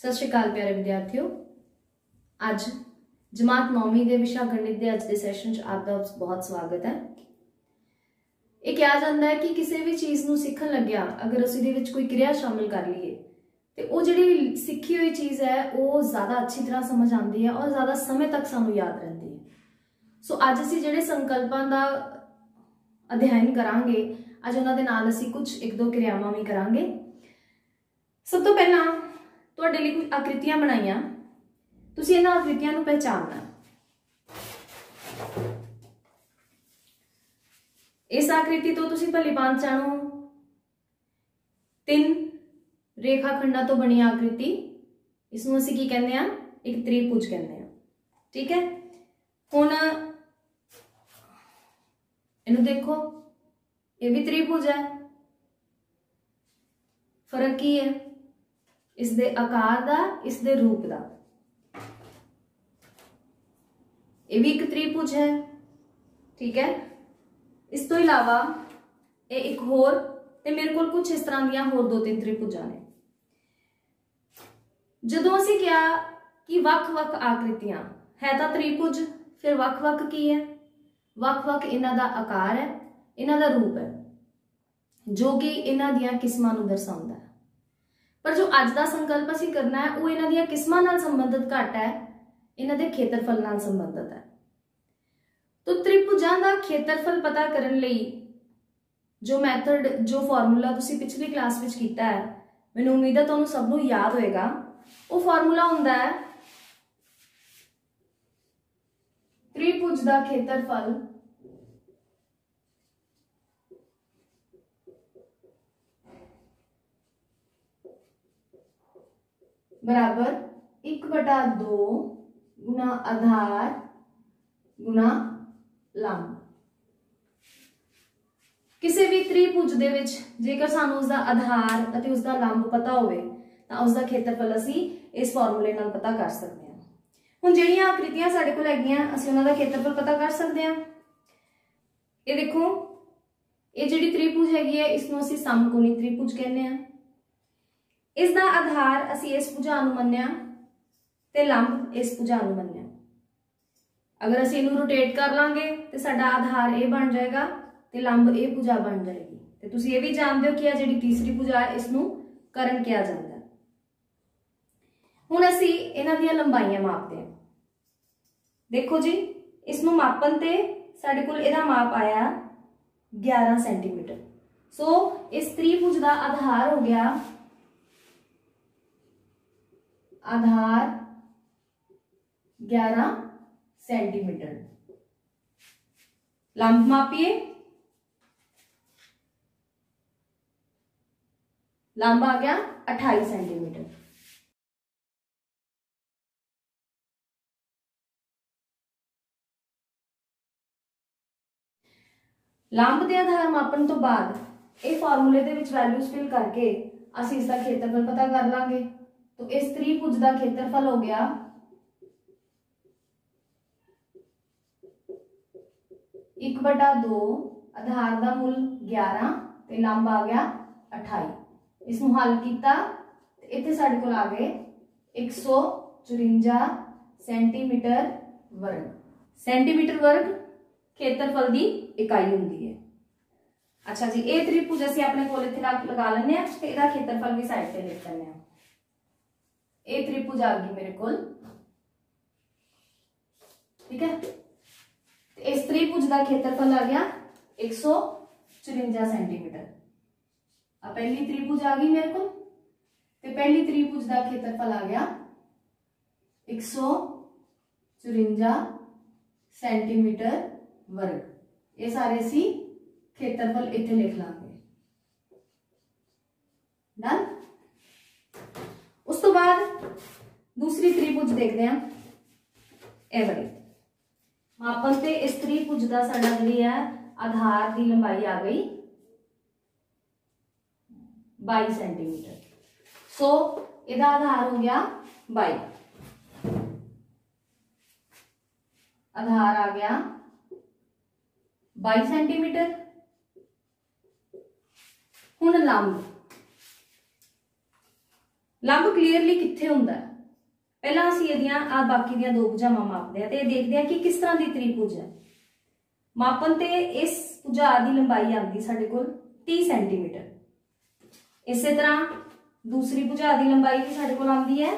सत श्री अकाल प्यारे विद्यार्थियों। अज जमात 9वीं के विशा गणित के अज के सैशन आपका बहुत स्वागत है। ये कहा जाता है कि किसी भी चीज़ को सीखन लग्या अगर उस कोई क्रिया शामिल कर लीए तो वो जी सीखी हुई चीज़ है वो ज़्यादा अच्छी तरह समझ आती है और ज़्यादा समय तक सानू याद रहती है। सो अज असी जिहड़े संकल्पों का अध्ययन करांगे, अज उन्होंने नाल असी कुछ एक दो क्रियावां भी करांगे। सब तो पहला तुहाडे लई कुछ आकृतियां बनाईयां, तुसीं इन्हां आकृतियां नूं पहचानना। इस आकृति तो तुसीं भली भांत जाणो 3 रेखाखंडां तो बनी आकृति, इसनूं असीं की कहंदे आ, एक त्रिभुज कहंदे आ। ठीक है, हुण इहनूं देखो, ये भी त्रिभुज है। फर्क की है? इसके आकार का, इसके रूप का। ये भी एक त्रिभुज है। ठीक है, इस तो इलावा ये एक होर ते मेरे को कुछ इस तरह दियां होर 2-3 त्रिभुजां ने। जदों असीं कहा कि वख-वख आकृतियां है तां त्रिभुज, फिर वख-वख की है? वख-वख इन्हां दा आकार है, इन्हां दा रूप है, जो कि इन्हां दियां किस्मां नूं दर्शाउंदा है। पर जो अज का संकल्प असीं करना है वो इन्हां दियां किस्मां नाल संबंधित घट है, इन्हां दे खेत्रफल नाल संबंधित है। तो त्रिभुजां दा खेत्रफल पता करन लई जो मैथड, जो फॉर्मूला तुसीं पिछली क्लास विच कीता है, मैनूं उम्मीद है तुहानूं सब नूं याद होएगा। वो फॉर्मूला हुंदा है त्रिभुज दा खेत्रफल बराबर 1/2 गुना आधार गुना लंब। किसी भी त्रिभुज दे विच जेकर सानू उसका आधार अते उसका लंब पता होवे तां उसका खेत्रफल असी इस फॉर्मूले नाल पता कर सकते हैं। हुण जिहड़ियां आकृतियां साडे कोल हैगियां असी उन्हां दा खेत्रफल पता कर सकते हैं। ये देखो, ये जिहड़ी त्रिभुज हैगी है इसनूं असी समकोणी त्रिभुज कहने हैं। इसका आधार असी इस भुजा नूं मन्निया ते लंब इस भुजा नूं मन्निया। अगर असी इनू रोटेट कर लांगे तो साडा आधार ये बन जाएगा ते लंब ये भुजा बन जाएगी। ते तुसीं ये भी जानते हो कि यह जिहड़ी तीसरी भुजा है इसनूं कर्ण कहा जाता है। हुण असी इन्हां दीयां लंबाइयां मापते हैं। देखो जी, इसनूं मापन ते साडे कोल इहदा माप आया 11 सेंटीमीटर। सो इस त्रिभुज का आधार हो गया, आधार 11 सेंटीमीटर। लंब मापिए, लंब आ गया 28 सेंटीमीटर। लंब के आधार मापन तो बाद ये फॉर्मूले दे विच वैल्यूज फिल करके असीं इसका खेत्रफल पता कर लांगे। तो इस त्रिभुज का खेत्रफल हो गया 1/2, आधार का मुल 11 ते लंब आ गया 28। इसनूं हल किया ते इत्थे साडे कोल आ गए 154 सेंटीमीटर वर्ग। सेंटीमीटर वर्ग खेत्रफल की इकाई हुंदी है। अच्छा जी, ये त्रिभुज असीं अपने कोल इत्थे लगा लैंदे आ ते इहदा खेत्रफल भी साइड ते लिख लैंदे आ। ये त्रिभुज आ गई मेरे कोल। ठीक है, इस त्रिभुज का खेत्रफल आ गया 154 सेंटीमीटर। अब पहली त्रिभुज आ गई मेरे को, तो पहली त्रिभुज का खेत्रफल आ गया 154 सेंटीमीटर वर्ग। ये सारे असी खेत्रफल इत्थे लिख लांगे। डन। उस तो बाद दूसरी त्रिभुज देखते हैं। ए वाली मापन ते इस त्रिभुज का साडा जिहड़ी है आधार की लंबाई आ गई 22 सेंटीमीटर। सो इसका आधार हो गया 22, आधार आ गया 22 सेंटीमीटर। हुण लंब ਲੰਬ ਕਲੀਅਰਲੀ ਕਿੱਥੇ ਹੁੰਦਾ ਹੈ? ਪਹਿਲਾਂ ਅਸੀਂ ਇਹਦੀਆਂ ਆ ਬਾਕੀ ਦੀਆਂ ਦੋ ਭੁਜਾਵਾਂ ਮਾਪਦੇ ਆ ਤੇ ਇਹ ਦੇਖਦੇ ਆ ਕਿ ਕਿਸ ਤਰ੍ਹਾਂ ਦੀ ਤ੍ਰਿਭੁਜ ਹੈ। ਮਾਪਨ ਤੇ ਇਸ ਭੁਜਾ ਦੀ ਲੰਬਾਈ ਆਉਂਦੀ ਸਾਡੇ ਕੋਲ 30 ਸੈਂਟੀਮੀਟਰ। ਇਸੇ ਤਰ੍ਹਾਂ दूसरी भुजा की लंबाई भी साडे कोल आंदी है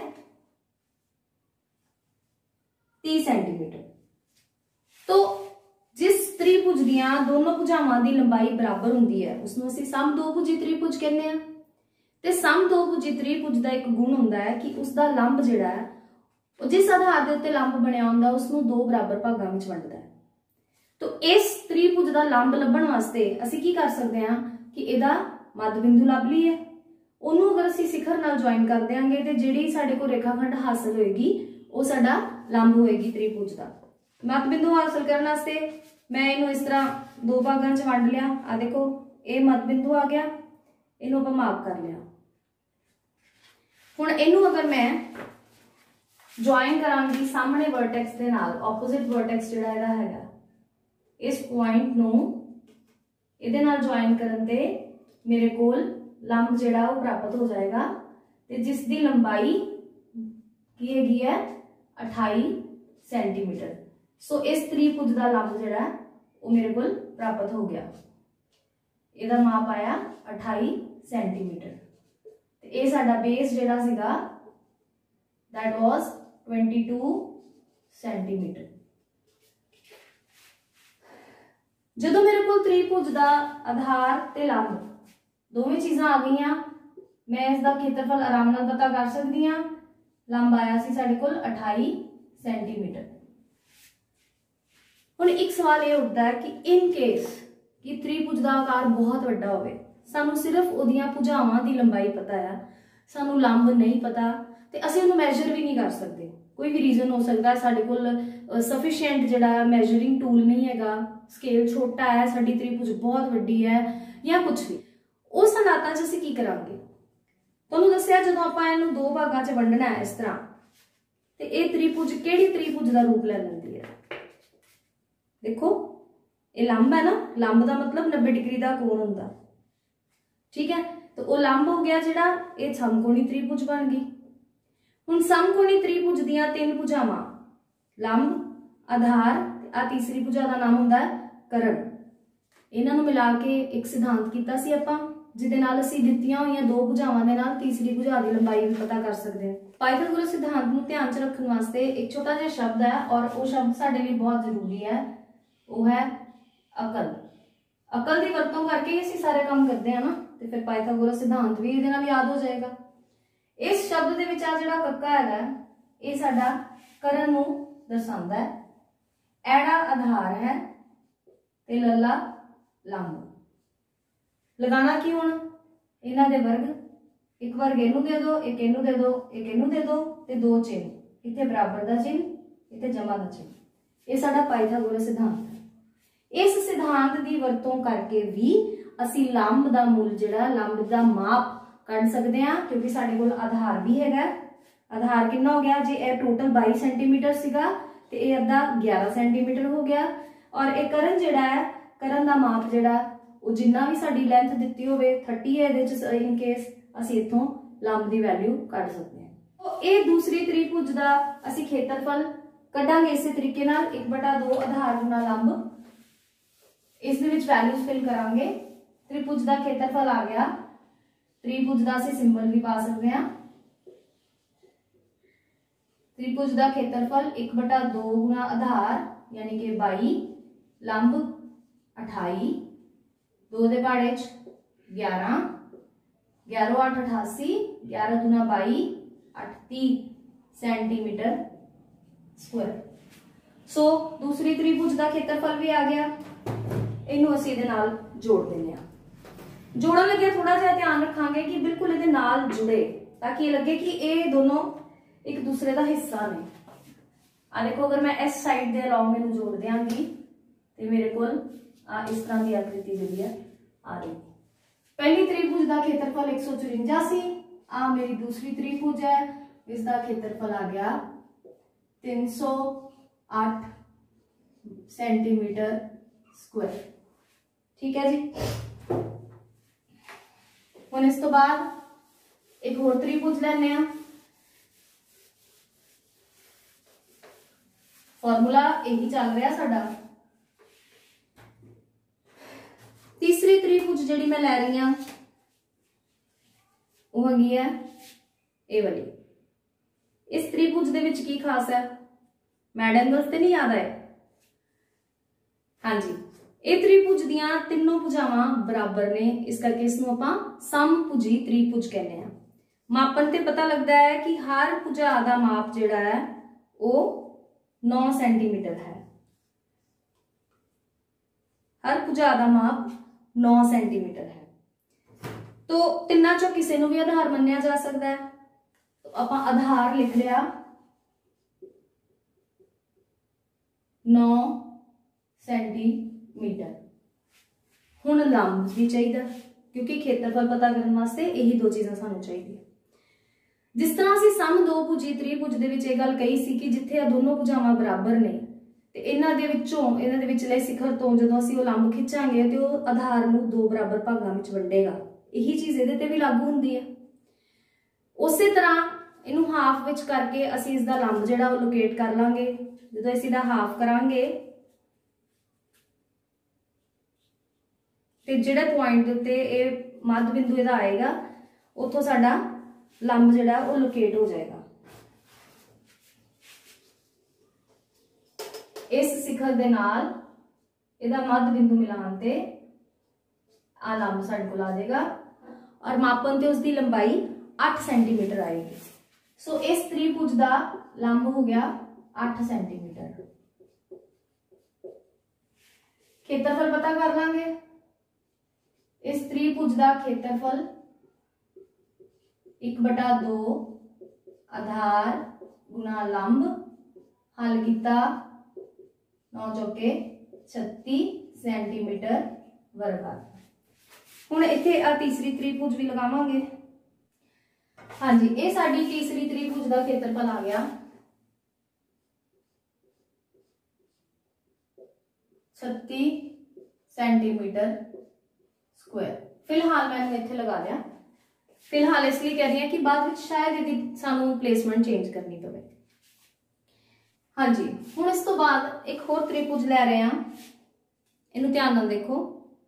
30 सेंटीमीटर। तो जिस त्रिभुज दियां दोनों भुजावां की लंबाई बराबर हुंदी है उसनूं असीं समदोभुजी त्रिभुज कहने आ। ते समदोभुजी त्रिभुज का एक गुण हुंदा है कि उसका लंब जिहड़ा है जिस आधार के उत्ते लंब बनिया हुंदा उसनूं दो बराबर भागां विच वंडदा है। तो इस त्रिभुज का लंब लभण वास्ते असीं की कर सकते हैं कि इहदा मध्य बिंदु लभ लईए। ਉਹਨੂੰ अगर ਅਸੀਂ ਸਿਖਰ ਨਾਲ ਜੁਆਇਨ ਕਰ ਦੇਾਂਗੇ ਤੇ ਜਿਹੜੀ ਸਾਡੇ ਕੋਲ ਰੇਖਾਖੰਡ ਹਾਸਲ ਹੋਏਗੀ ਉਹ ਸਾਡਾ ਲੰਬ ਹੋਏਗੀ ਤ੍ਰਿਭੁਜ ਦਾ। ਮੱਧ ਬਿੰਦੂ ਹਾਸਲ ਕਰਨ ਵਾਸਤੇ ਮੈਂ ਇਹਨੂੰ ਇਸ ਤਰ੍ਹਾਂ ਦੋ ਭਾਗਾਂ 'ਚ ਵੰਡ ਲਿਆ। ਆ ਦੇਖੋ ਇਹ ਮੱਧ ਬਿੰਦੂ ਆ ਗਿਆ, ਇਹਨੂੰ ਆਪਾਂ ਮਾਪ ਕਰ ਲਿਆ। ਹੁਣ ਇਹਨੂੰ ਅਗਰ ਮੈਂ ਜੁਆਇਨ ਕਰਾਂਗੀ ਸਾਹਮਣੇ ਵਰਟੈਕਸ ਦੇ ਨਾਲ, ਆਪੋਜ਼ਿਟ ਵਰਟੈਕਸ ਜਿਹੜਾ ਇਹਦਾ ਹੈਗਾ, ਇਸ ਪੁਆਇੰਟ ਨੂੰ ਇਹਦੇ ਨਾਲ ਜੁਆਇਨ ਕਰਨ ਤੇ ਮੇਰੇ ਕੋਲ लंब जिहड़ा वो प्राप्त हो जाएगा ते जिसकी लंबाई की हैगी है 28 सेंटीमीटर। सो इस त्रिभुज का लंब जिहड़ा वो मेरे को प्राप्त हो गया। इहदा माप आया 28 सेंटीमीटर। ते ये साडा बेस जिहड़ा सीगा दैट वाज 22 सेंटीमीटर। जदों मेरे को त्रिभुज का आधार ते लंब दोवें चीज़ां आ गई, मैं इसका खेत्रफल आराम नाल पता कर सकती हाँ। लंब आया सी साडे कोल 28 सेंटीमीटर। हुण एक सवाल ये उठता है कि इन केस कि त्रिभुज का आकार बहुत वड्डा होवे, सानू सिर्फ उहदियां भुजावां दी लंबाई पता है, सानू लंब नहीं पता ते असीं उहनूं मैजर भी नहीं कर सकते। कोई भी रीजन हो सकता है, साडे कोल सफिशिएंट जिहड़ा मैजरिंग टूल नहीं हैगा, स्केल छोटा है, साडी त्रिभुज बहुत वड्डी है या कुछ भी। उस हालात असीं की करांगे? तुहानूं दस्सिआ जदों आपां इहनूं दो भागां 'च वंडना है इस तरह ते इह त्रिभुज किहड़ी त्रिभुज का रूप ले लैंदी है? देखो ये लंब है ना, लंब का मतलब 90 डिग्री का कोण हुंदा, ठीक है। तो वह लंब हो गया जिहड़ा, ये समकोणी त्रिभुज बन गई। हुण समकोणी त्रिभुज दीयां तीन भुजावां लंब, आधार ते आ तीसरी भुजा का नाम हुंदा है करण। इन्हां नूं मिला के एक सिद्धांत कीता सी आपां जिहदे नाल असीं दित्तियां होईयां दो भुजावां दे नाल तीसरी भुजा की लंबाई भी पता कर सकते हैं। पाइथागोरस सिद्धांत नूं ध्यान च रखण वास्ते एक छोटा जिहा शब्द है और वो शब्द साडे लई बहुत जरूरी है, वो है अकल। अकल की वरतों करके ही असीं सारे काम करते हैं ना, तो फिर पाइथागोरस सिद्धांत भी इहदे नाल याद हो जाएगा। इस शब्द दे विच आ जिहड़ा कक्का हैगा ये साडा करण नूं दर्शांदा है, ऐड़ा आधार है ते लला लंब। लगाना की हुण इन्हां दे वर्ग, एक वर्ग इनू दे दो, एक इनू दे दो, एक इनू दे दो ते दो चिन्ह, इत्थे बराबर दा चिन्ह, इत्थे जमा दा चिन्ह। ये साडा पाइथागोरस सिद्धांत है। इस सिद्धांत की वरतों करके भी असीं लंब दा मुल जिहड़ा लंब दा माप कढ सकते हैं, क्योंकि साडे कोल आधार भी हैगा। आधार कितना हो गया जे ये टोटल 22 सेंटीमीटर सीगा ते ये अद्धा 11 सेंटीमीटर हो गया। और ये करण जिहड़ा है, करण दा माप जिहड़ा वो जिन्ना भी साडी लेंथ दित्ती होवे 30 है, इहदे च इन केस असीं इत्थों लंब दी वैल्यू कढ सकते हैं। तो ये दूसरी त्रिभुज दा असीं खेत्रफल कढांगे इस तरीके नाल 1/2 आधार गुना लंब। इस दे विच वैल्यूज फिल करांगे। त्रिभुज दा खेत्रफल आ गया, त्रिभुज दा असीं सिंबल भी पा सकते हैं। त्रिभुज दा खेत्रफल 1/2 गुना आधार यानी कि 22, लंब 28, 2 दे पहाड़े 11, 11 8 88, 11 दूना 22, 38 सेंटीमीटर स्क्वायर। सो दूसरी त्रिभुज का खेत्रफल भी आ गया। इनू असीं इहदे नाल जोड़ देने आ। जोड़न लगे थोड़ा जिहा ध्यान रखांगे कि बिल्कुल इहदे नाल जुड़े, ताकि ये लगे कि ये दोनों एक दूसरे का हिस्सा ने। आ देखो अगर मैं इस साइड दे अलॉन्ग इनू जोड़ देंगी तो मेरे को इस तरह की आकृति जी है आ रही। पहली त्रिभुज का खेत्रफल 154 सी, आ मेरी दूसरी त्रिभुज है, इसका खेत्रफल आ गया 308 सेंटीमीटर स्क्वायर। ठीक है जी। हुण इस तो बाद एक होर त्रिभुज लैने आ, फॉर्मूला यही चल रहा साडा। तीसरी त्रिभुज जिहड़ी मैं लै रही हां वो हैगी है ए वाली। इस त्रिभुज दे विच की खास है, मैड एंगल्स ते नहीं याद आए? हाँ जी, ये त्रिभुज दियां तीनों भुजावां बराबर ने, इस करके इसनूं आपां समभुजी त्रिभुज कहने आ। मापन ते पता लगता है कि हर भुजा दा माप जिहड़ा है वो 9 सेंटीमीटर है। हर भुजा दा माप 9 सेंटीमीटर है। तो तिन्ना चों किसी नूं भी आधार मन्निया जा सकता है। तो आपां आधार लिख लिया 9 सेंटीमीटर। हुण लंब भी चाहिए, क्योंकि क्षेत्रफल पता करने वास्ते यही दो चीज़ां सानूं चाहिए। जिस तरह असीं सम दो भुजी त्रिभुज दे विच इह गल कही सी कि जिथे आ दोनों भुजावां बराबर ने ते इन्हां दे विचले शिखर तो जदों असीं ओह लंब खिंचांगे ते ओह आधार नूं दो बराबर भागां विच वंडेगा। यही चीज़ इहदे ते भी लागू हुंदी है। उसे तरह इनू हाफ विच करके असीं इसदा लंब जिहड़ा ओह लोकेट कर लांगे। जदों असीं इहदा हाफ करांगे ते जिहड़े पॉइंट दे उत्ते इह मध्य बिंदु इहदा आएगा, उत्थों साडा लंब जिहड़ा ओह लोकेट हो जाएगा। इस शिखर दे नाल इहदा मध्य बिंदु मिलान ते आ लंब साडे कोल आ जाएगा और मापन ते उसकी लंबाई 8 सेंटीमीटर आएगी। सो इस त्रिभुज का लंब हो गया 8 सेंटीमीटर। क्षेत्रफल पता कर लांगे। इस त्रिभुज का क्षेत्रफल 1/2 आधार गुना लंब, हल किया 9 चौके 36 सेंटीमीटर वर्ग। हुण इत्थे आ तीसरी त्रिभुज भी लगावांगे। हाँ जी, ये साडी तीसरी त्रिभुज का क्षेत्रफल आ गया 36 सेंटीमीटर स्क्वायर। फिलहाल मैंने इत्थे लगा दिया। फिलहाल इसलिए कह रही हैं कि बाद में शायद यदि सानू प्लेसमेंट चेंज करनी पवे। हाँ जी, हुण इस तो बाद एक होर त्रिभुज लै रहे हैं। इनू ध्यान नाल देखो।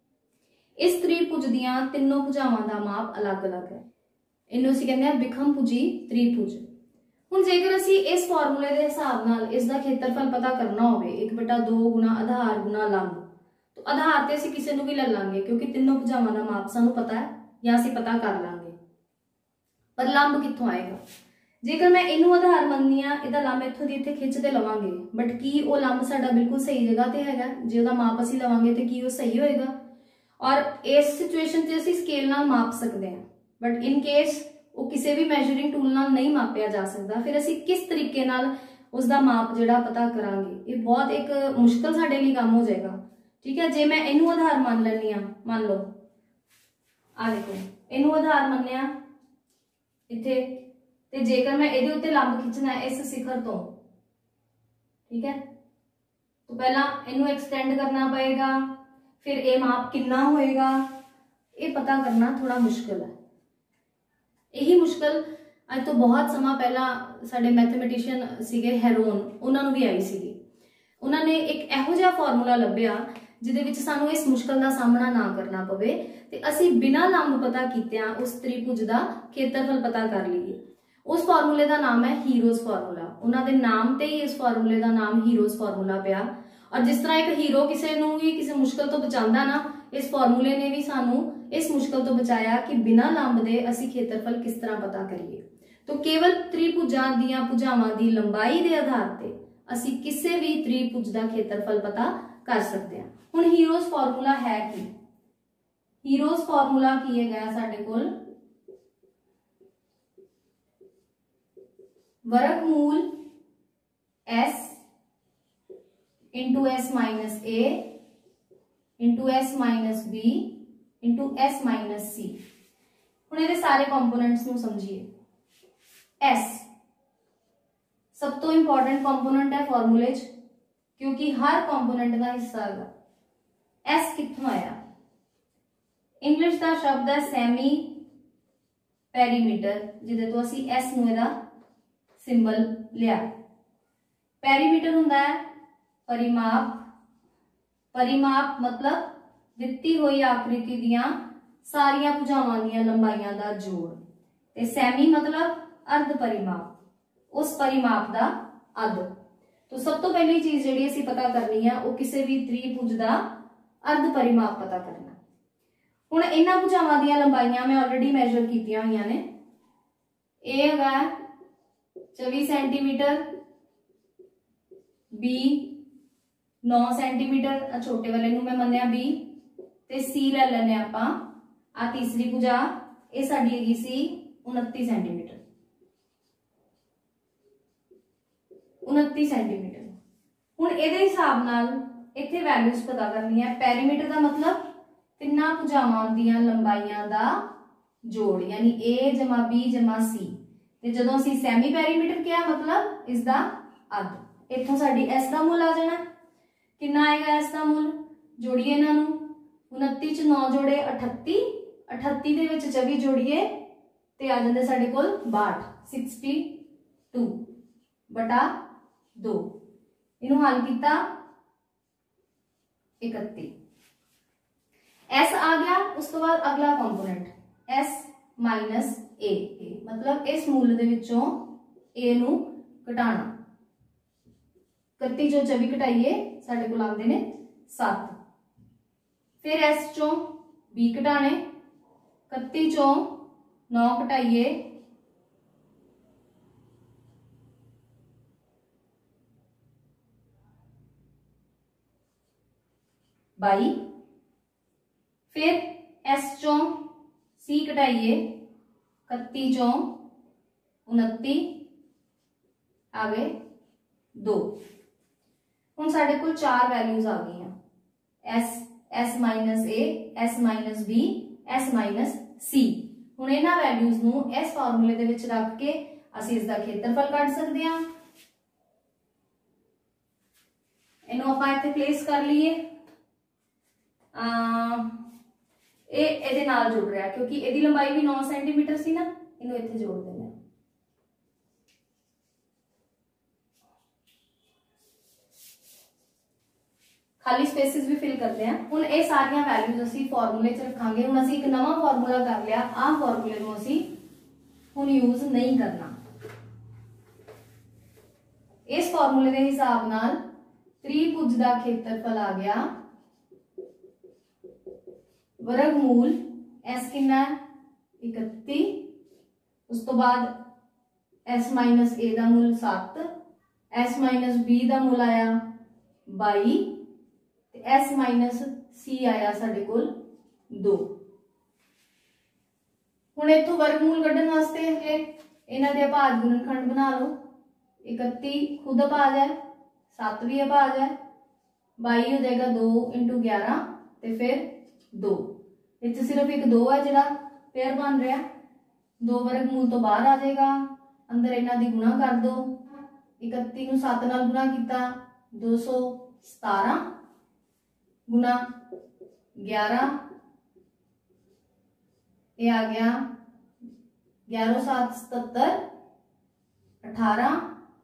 इस त्रिभुज दियां तीनों भुजावां दा माप अलग अलग है। इनू असीं कहंदे हां विखम-भुजी त्रिभुज। हुण जेकर असीं इस फार्मूले दे हिसाब नाल इसदा क्षेत्रफल पता करना होवे 1/2 गुना आधार गुना लंब, तो आधार ते असीं किसी नूं भी ले लांगे क्योंकि तीनों भुजावां दा माप सानू पता है या असीं पता कर लांगे। पर लंब कित्थों आएगा? जेकर मैं इनू आधार मननी आ, इहदा लंब इत्थों दी इत्थे खिंचते लवांगे, बट की वो लंब साडा बिल्कुल सही जगह ते हैगा? जे ओहदा माप असीं लवांगे ते की वो सही होएगा? और इस सिचुएशन से असीं स्केल नाल माप सकते हैं, बट इन केस वो किसी भी मैजरिंग टूल नाल नहीं मापिया जा सकता, फिर असीं किस तरीके नाल उसका माप जिहड़ा पता करांगे? ये बहुत एक मुश्किल साडे लई काम हो जाएगा। ठीक है, जे मैं इनू आधार मान लैनी आ, मान लो आ देखो इनू आधार मन्निया इत्थे, ते जेकर मैं इहदे उत्ते लंब खिंचना है इस शिखर तो, ठीक है, तो पहला इनू एक्सटेंड करना पएगा, फिर ये माप कितना होएगा, ये पता करना थोड़ा मुश्किल है। यही मुश्किल अज तो बहुत समा पहला साडे मैथमेटिशियन सीगे हेरोन, उन्होंने भी आई सीगी। उन्होंने एक इहो जिहा फार्मूला लभ्या जिहदे विच सानू इस मुश्किल का सामना ना करना पवे ते असीं बिना लंब पता कीतियां उस त्रिभुज का क्षेत्रफल पता कर लीए। उस फार्मूले का नाम है हीरोज फार्मूला। उन्होंने नाम ते ही इस फार्मूले का नाम हीरोज फार्मूला पिया। और जिस तरह एक हीरो किसी नूं भी किसी मुश्किल तो बचांदा ना, इस फार्मूले ने भी सानू इस मुश्किल तो बचाया कि बिना लंब दे असीं क्षेत्रफल किस तरह पता करिए। तो केवल त्रिभुजां दीयां भुजावां दी लंबाई के आधार पर असीं किसी भी त्रिभुज का क्षेत्रफल पता कर सकते हैं। हुण हीरोज फार्मूला है कि हीरोज फार्मूला की है गया साडे कोल वर्गमूल s into s minus a into s minus b into s minus c। हुण इहदे सारे कंपोनेंट्स नूं समझिए। s सब तो इंपॉर्टेंट कंपोनेंट है फार्मूले च, क्योंकि हर कंपोनेंट का हिस्सा है। s कित्थों आया? इंग्लिश का शब्द है सेमी ਪੈਰੀਮੀਟਰ, ਜਿਹਦੇ ਤੋਂ ਅਸੀਂ S ਨੂੰ ਇਹਦਾ ਸਿੰਬਲ ਲਿਆ। ਪੈਰੀਮੀਟਰ ਹੁੰਦਾ ਹੈ परिमाप, परिमाप मतलब ਦਿੱਤੀ ਹੋਈ ਆਕ੍ਰਿਤੀ ਦੀਆਂ ਸਾਰੀਆਂ ਭੁਜਾਵਾਂ ਦੀਆਂ ਲੰਬਾਈਆਂ ਦਾ ਜੋੜ। ਤੇ ਸੈਮੀ मतलब अर्ध परिमाप, उस परिमाप ਦਾ ਅੱਧ। तो सब तो पहली चीज ਜਿਹੜੀ ਅਸੀਂ पता करनी है वो किसी भी त्रिभुज ਦਾ अर्ध परिमाप पता करना। ਹੁਣ ਇਹਨਾਂ ਭੁਜਾਵਾਂ ਦੀਆਂ ਲੰਬਾਈਆਂ मैं ऑलरेडी मेजर ਕੀਤੀਆਂ ਹੋਈਆਂ ਨੇ। ਇਹ ਹੈਗਾ 24 सेंटीमीटर, B 9 सेंटीमीटर, छोटे वाले ਨੂੰ मैं ਮੰਨਿਆ B, ਤੇ C ਲੈ ਲੈਨੇ ਆਪਾਂ। आ तीसरी भुजा ਇਹ ਸਾਡੀ ਹੈਗੀ ਸੀ 29 सेंटीमीटर, 29 सेंटीमीटर। ਹੁਣ ਇਹਦੇ ਹਿਸਾਬ ਨਾਲ ਇੱਥੇ ਵੈਲਿਊਜ਼ ਪਤਾ ਕਰਨੀ ਹੈ। ਪੈਰੀਮੀਟਰ ਦਾ मतलब ਤਿੰਨਾਂ ਭੁਜਾਵਾਂ ਦੀਆਂ ਲੰਬਾਈਆਂ ਦਾ ਜੋੜ, यानी A जमा B जमा C। ਤੇ ਜਦੋਂ ਅਸੀਂ ਸੈਮੀ ਪੈਰੀਮੀਟਰ ਕਿਹਾ मतलब ਇਸ ਦਾ ਅੱਧ। ਇੱਥੋਂ ਸਾਡੀ S ਦਾ ਮੁੱਲ ਆ ਜਾਣਾ। ਕਿੰਨਾ ਆਏਗਾ S ਦਾ ਮੁੱਲ? ਜੋੜੀਏ ਇਹਨਾਂ ਨੂੰ। 29 ਚ 9 जोड़े 38, 38 ਦੇ ਵਿੱਚ 24 ਜੋੜੀਏ ਤੇ ਆ ਜਾਂਦੇ ਸਾਡੇ ਕੋਲ 62, 62 ਬਟਾ 2। ਇਹਨੂੰ ਹੱਲ ਕੀਤਾ 31, S आ गया। उस तो बाद अगला कंपोनेंट S माइनस A, मतलब इस मूल दे विचों A नू घटाना। 31 चों 24 घटाइए साडे कोल आंदे ने 7। फिर S चों B घटाने, 31 चों 9 घटाइए 22। फिर S चों C घटाइए 31 चों 29 आ गए 2। हुण साडे कोल 4 वैल्यूज आ गई S, S minus A, S minus B, S minus C। हुण इन्हां वैल्यूज नूं इस फार्मूले दे विच रख के असीं इसदा खेत्रफल कढ सकदे हां। इहनूं आपां इत्थे प्लेस कर लईए। ਇਹਦੇ ਨਾਲ ਜੁੜ ਰਿਹਾ क्योंकि ਇਹਦੀ ਲੰਬਾਈ भी 9 सेंटीमीटर ਸੀ ना। ਇਹਨੂੰ ਇੱਥੇ ਜੋੜ ਦਿੰਦੇ ਹਾਂ। खाली स्पेसिस भी फिल करते हैं। हुण ਇਹ ਸਾਰੀਆਂ ਵੈਲਿਊਜ਼ ਅਸੀਂ ਫਾਰਮੂਲੇ 'ਚ ਰੱਖਾਂਗੇ। ਹੁਣ ਅਸੀਂ ਇੱਕ ਨਵਾਂ ਫਾਰਮੂਲਾ ਕਰ ਲਿਆ। ਆਹ ਫਾਰਮੂਲੇ ਨੂੰ ਅਸੀਂ ਹੁਣ ਯੂਜ਼ ਨਹੀਂ ਕਰਨਾ। ਇਸ ਫਾਰਮੂਲੇ ਦੇ ਹਿਸਾਬ ਨਾਲ त्रिभुज ਦਾ ਖੇਤਰਫਲ ਆ ਗਿਆ वर्गमूल S कितना है 31, उस तो बाद S माइनस A का मूल 7, S माइनस B का मूल आया 22, S माइनस C आया साडे कोल 2। हुण इत्थों वर्गमूल कढण वास्ते इन्हां दे भाज गुणनखंड बना लो। 31 खुद भाज है, 7 भी भाज है, 22 हो जाएगा 2 × 11 ते फिर 2। इत्थे सिर्फ एक 2 है जिहड़ा पेयर बन रहा। 2 वर्गमूल तो बाहर आ जाएगा। अंदर इन्हां दी गुणा कर दो। 31 नूं 7 नाल गुणा किया 217 गुणा 11, ये आ गया 11 7 77 18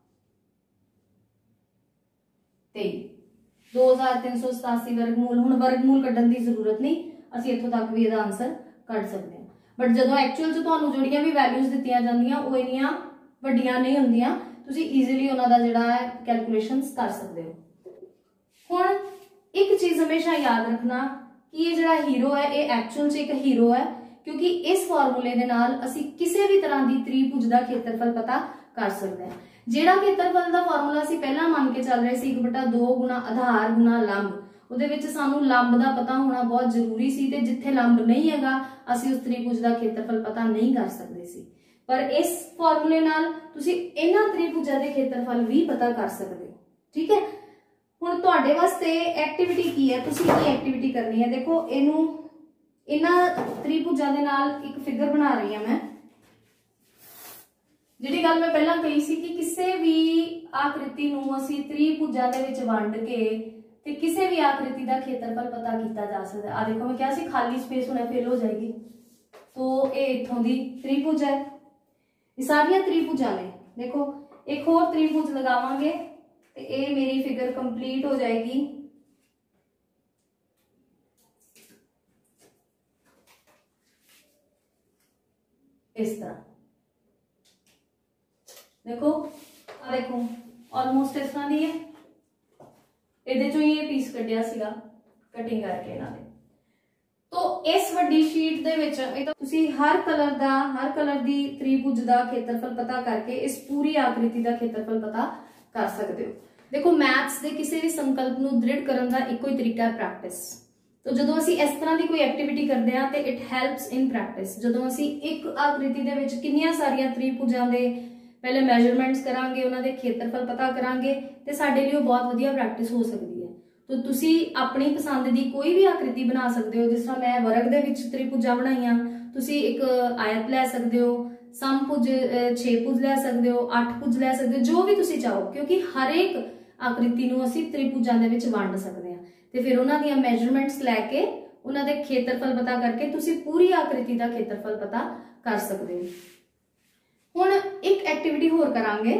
23 2387 वर्गमूल। हुण वर्गमूल कड्ढण दी जरूरत नहीं, ਅਸੀਂ ਇੱਥੋਂ ਤੱਕ ਵੀ ਇਹਦਾ ਆਨਸਰ ਕੱਢ ਸਕਦੇ ਹਾਂ। ਬਟ ਜਦੋਂ ਐਕਚੁਅਲ 'ਚ ਤੁਹਾਨੂੰ ਜਿਹੜੀਆਂ ਵੀ ਵੈਲਿਊਜ਼ ਦਿੱਤੀਆਂ ਜਾਂਦੀਆਂ ਉਹ ਇੰਨੀਆਂ ਵੱਡੀਆਂ ਨਹੀਂ ਹੁੰਦੀਆਂ। ਤੁਸੀਂ ਈਜ਼ੀਲੀ ਉਹਨਾਂ ਦਾ ਜਿਹੜਾ ਹੈ ਕੈਲਕੂਲੇਸ਼ਨਸ ਕਰ ਸਕਦੇ ਹੋ। ਹੁਣ ਇੱਕ ਚੀਜ਼ ਹਮੇਸ਼ਾ ਯਾਦ ਰੱਖਣਾ ਕਿ ਇਹ ਜਿਹੜਾ ਹੀਰੋ ਹੈ ਇਹ ਐਕਚੁਅਲ 'ਚ ਇੱਕ ਹੀਰੋ ਹੈ ਕਿਉਂਕਿ ਇਸ ਫਾਰਮੂਲੇ ਦੇ ਨਾਲ ਅਸੀਂ ਕਿਸੇ ਵੀ ਤਰ੍ਹਾਂ ਦੀ ਤ੍ਰਿਭੁਜ ਦਾ ਖੇਤਰਫਲ ਪਤਾ ਕਰ ਸਕਦੇ ਹਾਂ। ਜਿਹੜਾ ਖੇਤਰਫਲ ਦਾ ਫਾਰਮੂਲਾ ਅਸੀਂ ਪਹਿਲਾਂ ਮੰਨ ਕੇ ਚੱਲ ਰਹੇ ਸੀ 1/2 ਗੁਣਾ ਆਧਾਰ ਗੁਣਾ ਲੰਬ, ਉਹਦੇ ਵਿੱਚ ਸਾਨੂੰ ਲੰਬ ਦਾ ਪਤਾ ਹੋਣਾ ਬਹੁਤ ਜ਼ਰੂਰੀ ਸੀ ਤੇ ਜਿੱਥੇ ਲੰਬ ਨਹੀਂ ਹੈਗਾ ਅਸੀਂ ਉਸ ਤ੍ਰਿਭੁਜ ਦਾ ਖੇਤਰਫਲ ਪਤਾ ਨਹੀਂ ਕਰ ਸਕਦੇ ਸੀ। ਪਰ ਇਸ ਫਾਰਮੂਲੇ ਨਾਲ ਤੁਸੀਂ ਇਹਨਾਂ ਤ੍ਰਿਭੁਜਾਂ ਦੇ ਖੇਤਰਫਲ ਵੀ ਪਤਾ ਕਰ ਸਕਦੇ ਹੋ। ਠੀਕ ਹੈ। ਹੁਣ ਤੁਹਾਡੇ ਵਾਸਤੇ ਐਕਟੀਵਿਟੀ ਕੀ ਹੈ, ਤੁਸੀਂ ਕੀ ਐਕਟੀਵਿਟੀ ਕਰਨੀ ਹੈ? ਦੇਖੋ ਇਹਨੂੰ ਇਹਨਾਂ ਤ੍ਰਿਭੁਜਾਂ ਦੇ ਨਾਲ ਇੱਕ ਫਿਗਰ ਬਣਾ ਰਹੀ ਹਾਂ ਮੈਂ। ਜਿਹੜੀ ਗੱਲ ਮੈਂ ਪਹਿਲਾਂ ਕਹੀ ਸੀ ਕਿ ਕਿਸੇ ਵੀ ਆਕ੍ਰਿਤੀ ਨੂੰ ਅਸੀਂ ਤ੍ਰਿਭੁਜਾਂ ਦੇ ਵਿੱਚ ਵੰਡ ਕੇ ਤੇ ਕਿਸੇ भी आकृति का खेत्रफल पता किया जा सकता है। आ देखो मैं क्या सी खाली स्पेस होना फिल हो जाएगी। तो ये इत्थों दी त्रिभुज है। ये सारियां त्रिभुजां ने। देखो एक होर त्रिभुज लगावांगे तो ये मेरी फिगर कंप्लीट हो जाएगी। इस तरह देखो, देखो ऑलमोस्ट इस तरह दी है। ਇਹਦੇ ਚੋਂ ਹੀ ਇਹ ਪੀਸ ਕੱਢਿਆ ਸੀਗਾ ਕਟਿੰਗ ਕਰਕੇ ਇਹਨਾਂ ਦੇ। तो इस वड्डी शीट दे विच तुसी हर कलर दी त्रिभुज दा खेत्रफल पता करके इस पूरी आकृति दा खेत्रफल पता कर सकते हो। देखो मैथ्स दे किसी भी संकल्प नूं दृढ़ करन दा इक्को ही तरीका है प्रैक्टिस। तो जदों असीं इस तरह की कोई एक्टिविटी करते हैं तो इट हैल्प्स इन प्रैक्टिस। जदों असीं एक आकृति दे विच किन्नियां सारियां त्रिभुजां दे पहले मैजरमेंट्स करांगे, उन्हां दे खेत्रफल पता करांगे ते साडे लई बहुत वधिया प्रैक्टिस हो सकदी है। तो तुसी अपनी पसंद की कोई भी आकृति बना सकते हो। जिस तरह मैं वर्ग दे विच त्रिभुजा बनाईयां, तुसी एक आयत लै सकते हो, समभुज 6 भुज लै सकते हो, 8 भुज लै सकते हो, जो भी तुसी चाहो, क्योंकि हर एक आकृति नूं असीं त्रिभुजां दे विच वंड सकते हैं। ते फिर उन्हां दीयां मेजरमेंट्स लैके उन्हां दे खेत्रफल पता करके तुसी पूरी आकृति का खेत्रफल पता कर सकते हो। हुण एक एक्टिविटी होर करांगे।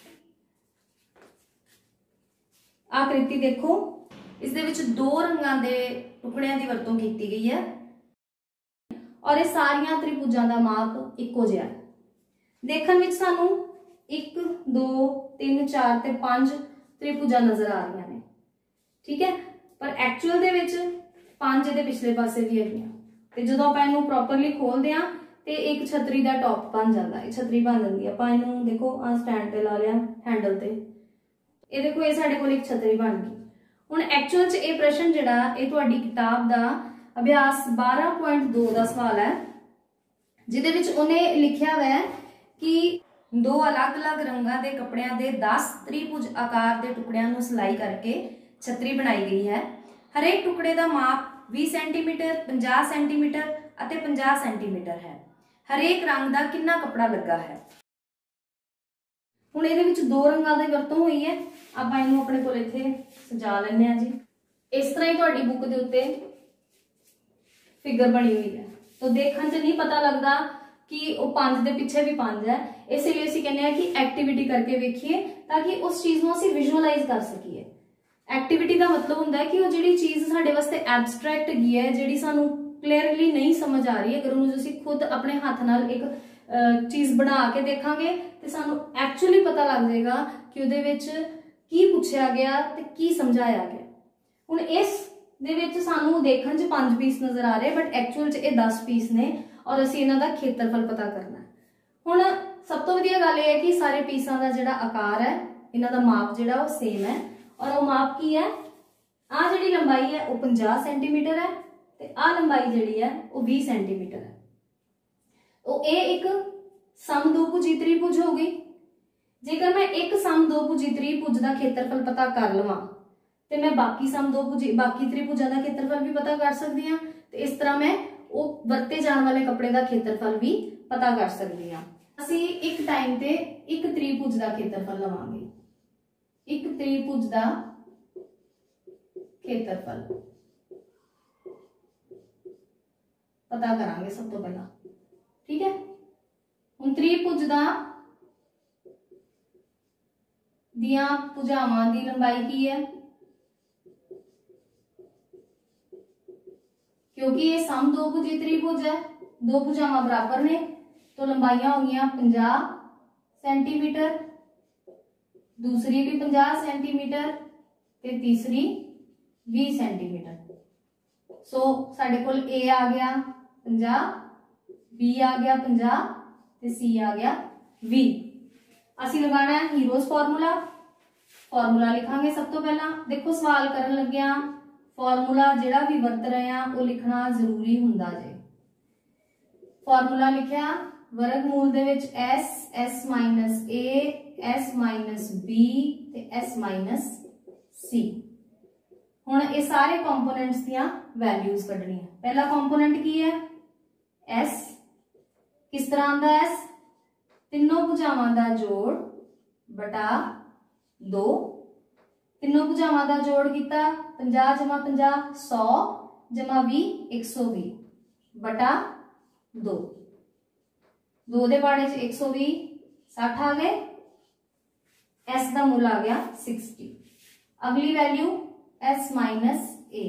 आकृति देखो, इस दे विच 2 रंगां दे टुकड़ियां दी वरतों कीती गई है और ये सारियां त्रिभुजां दा माप इक्को जिहा है। देखण विच सानू 1 2 3 4 ते 5 त्रिभुजां नजर आ रही ने, ठीक है, पर एक्चुअल दे विच 5 इहदे पिछले पासे भी हैगियां। ते जदों आपां इहनूं प्रॉपरली खोलदे हां ते एक छतरी दा टॉप बन जांदा है, छतरी बन जांदी है। आपां इहनूं देखो आ स्टैंड ते ला लिया हैंडल ते, ये देखो ये साडे कोल एक छतरी बन गई। हुण एक्चुअल च ये प्रश्न जिहड़ा ये तुहाडी किताब दा अभ्यास 12.2 दा सवाल है, जिहदे विच उन्हें लिखिया हुआ है कि 2 अलग-अलग रंगां दे कपड़ियां दे 10 त्रिभुज आकार दे टुकड़ियां नूं सिलाई करके छतरी बनाई गई है। हरेक टुकड़े दा माप 20 सेंटीमीटर, 50 सेंटीमीटर अते 50 सेंटीमीटर है। हरेक रंग दा कितना कपड़ा लगा है। हुण इहदे विच 2 रंगां दी वरतों हुई है। आपां इहनूं अपने कोल इत्थे सजा लैंदे हां जी। इस तरह ही तुहाडी बुक दे उत्ते फिगर बनी हुई है। तो देखण च नहीं पता लगता कि वो 5 दे पिछे भी 5 है, इसलिए असीं कहने हैं कि एक्टिविटी करके वेखिए ताकि उस चीज़ नूं असीं विजुअलाइज कर सकीए। एक्टिविटी का मतलब हुंदा है कि वो जिहड़ी चीज़ साडे वास्ते एब्सट्रैक्ट हैगी है, जिहड़ी सानूं क्लीयरली नहीं समझ आ रही है, अगर उन्हें असीं खुद अपने हाथ नाल एक चीज़ बना के देखांगे तो सानूं एक्चुअली पता लग जाएगा कि उहदे विच की पूछा गया ते की समझाया गया। हुण इस दे विच सानूं देखण च 5 पीस नजर आ रहे, बट एक्चुअल च ये 10 पीस ने और असीं इन्हां दा खेत्रफल पता करना है। हुण सब तो वधिया गल ये है कि सारे पीसां दा जिहड़ा आकार है, इन्हां दा माप जिहड़ा वो सेम है और वो माप की है, आ जिहड़ी लंबाई है वो 50 सेंटीमीटर है ते आ लंबाई जिहड़ी है वो 20 सेंटीमीटर है। तो ये एक समदोभुजी त्रिभुज हो गई। जेकर मैं एक समदोभुजी त्रिभुज का खेत्रफल पता कर लवां ते मैं बाकी बाकी त्रिभुजां का खेत्रफल भी पता कर सकती हाँ। तो इस तरह मैं वो वरते जाने वाले कपड़े का खेत्रफल भी पता कर सकती हाँ। असीं एक टाइम ते एक त्रिभुज का खेत्रफल लवांगे, एक त्रिभुज का खेत्रफल पता करांगे सब तो पहला, ठीक है। हुण त्रिभुज दा दियां भुजावां दी लंबाई की है, क्योंकि ये समदोभुजी त्रिभुज है, 2 भुजावां बराबर ने तो लंबाइयां हो गई 50 सेंटीमीटर, दूसरी भी 50 सेंटीमीटर ते तीसरी 20 सेंटीमीटर। सो साडे कोल ए आ गया 50, बी आ गया 50 ते सी आ गया 20। असीं लगाना है हीरोज फार्मूला। फार्मूला लिखांगे सब तो पहला। देखो सवाल करन लग्गिया फार्मूला जिहड़ा भी वरत रहे हैं वो लिखना जरूरी हुंदा जे। फार्मूला लिखिया वर्गमूल दे विच s minus a, s minus b ते s माइनस c। हुण ये सारे कंपोनेंट्स दियां वैल्यूज कढनी है। पहला कंपोनेंट की है s, किस तरह आंदा s, तीनों भुजावां दा जोड़ बटा 2, तीनों भुजावां दा जोड़ किता 50 जमा 50 100 जमा 20 120 बटा 2 2 ਦੇ ਪਾੜੇ च 120 60 आ गए, s का मुल आ गया 60। अगली value s minus a,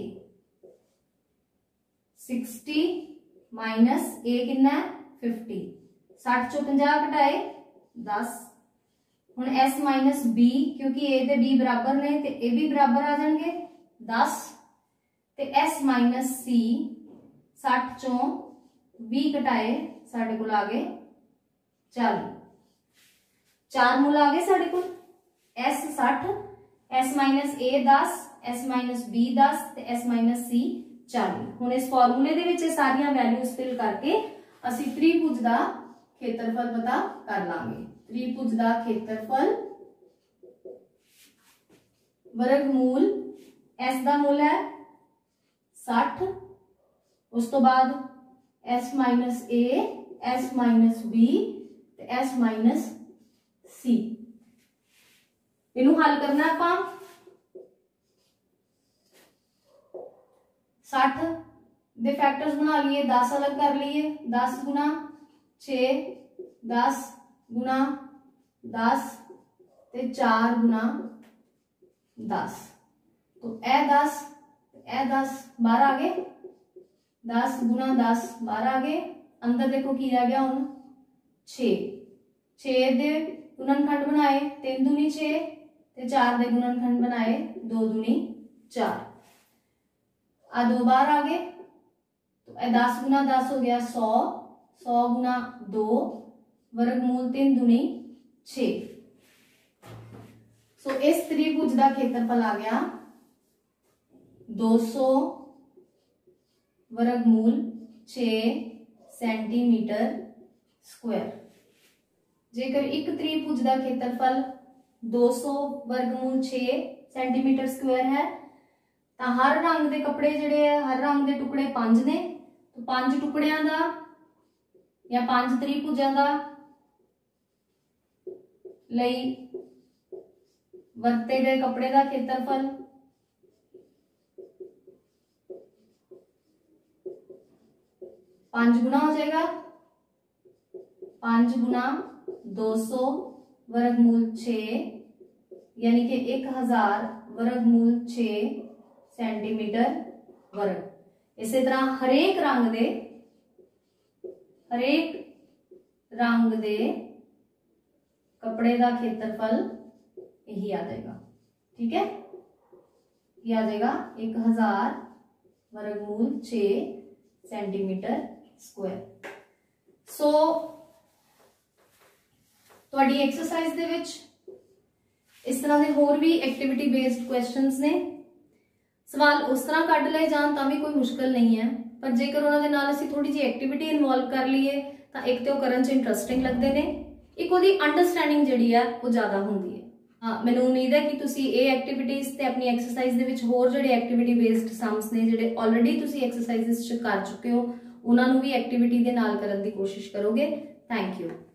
60 minus a कितना है 50, 60 चो 50 घटाए 10। हुण s माइनस b, क्योंकि a ते b बराबर ने ते a भी बराबर आ जाएंगे 10, ते s माइनस c 60 चो 20 घटाए साडे कोल आ गए 40। 4 मुल आ गए साडे कोल, s 60, s minus a 10, s minus b 10 ते s माइनस c 40। हुण इस फॉर्मूले दे विच सारियां वैल्यूज फिल करके असीं त्रिभुज दा खेत्रफल पता कर लांगे। त्रिभुज दा खेत्रफल वर्गमूल s दा मुल है 60, उस तो बाद s minus a, s minus b ते s माइनस c। इनू हल करना आपां 60 दे फैक्टर्स बना लिए, 10 अलग कर लिए, 10 गुना 6, 10 गुना 10 ते 4 गुना 10, तो ए 10 12 आ गए, 10 गुना 10 12 आ गए। अंदर देखो की रह गया हुण 6, 6 दे गुणनखंड बनाए 3 दूनी 6 ते 4 दे गुणनखंड बनाए 2 दूनी 4, आ 2 बार आ गए, तो 10 गुना 10 हो गया 100, 100 गुना 2 वर्गमूल 3 दूनी 6। सो इस त्रिभुज का क्षेत्रफल आ गया 200 वर्गमूल 6 सेंटीमीटर स्क्वायर। जेकर एक त्रिभुज का क्षेत्रफल 200 वर्गमूल 6 सेंटीमीटर स्क्वायर है, तो हर रंग के कपड़े जिहड़े है, हर रंग के टुकड़े 5 ने, तो 5 टुकड़ियां का या 5 त्रिभुजां का लई वरते गए कपड़े का क्षेत्रफल 5 गुना हो जाएगा, 5 गुना 200 वर्गमूल 6 यानी कि 1000 वर्गमूल 6 सेंटीमीटर वर्ग। इसी तरह हरेक रंग दे कपड़े का क्षेत्रफल यही आ जाएगा। ठीक है, ये आ जाएगा 1000 वर्गमूल 6 सेंटीमीटर स्क्वायर। सो तुहाडी एक्सरसाइज दे विच इस तरह के होर भी एक्टिविटी बेस्ड क्वेश्चंस ने। सवाल उस तरह कढ़ ले जान तां भी कोई मुश्किल नहीं है, पर जेकर उन्हां दे नाल असीं थोड़ी जी एक्टिविटी इन्वॉल्व कर लीए तां एक तो करन च इंटरस्टिंग लगदे ने, एक उहदी अंडरस्टैंडिंग जिहड़ी है वो ज़्यादा हुंदी है। मैनूं उम्मीद है कि तुसीं ये एक्टिविटीज़ ते अपनी एक्सरसाइज दे विच होर जिहड़े एक्टिविटी बेस्ड सम्स ने जिहड़े ऑलरेडी तुसीं एक्सरसाइजेस च कर चुके हो, उन्हां नूं भी एक्टिविटी दे नाल करन दी कोशिश करोगे। Thank you.